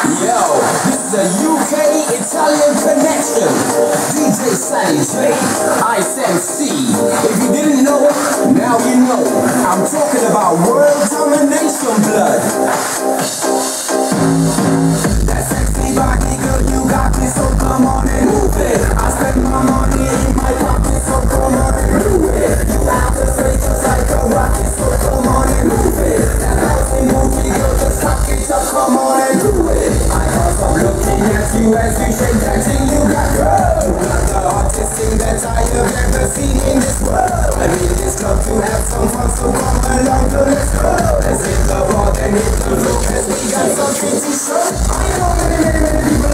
Yo, this is a UK Italian connection. DJ SANNY J, Ice MC. If you didn't know, now you know. I'm talking about world domination blood. That sexy body, girl, you got me, so come on and move it. I spend my money in my pocket, so come on and move it. You have to say just like a rocket, so come on and move it. That housey movie, girl, just rock it up, come on and do it. I can't stop looking at you as you shake that thing you got, girl. You got the hottest thing that I have ever seen in this world. I mean this club to have some fun, so come along, so let's go. Let's hit the bar, then hit the floor, cause we got something to show. I know many people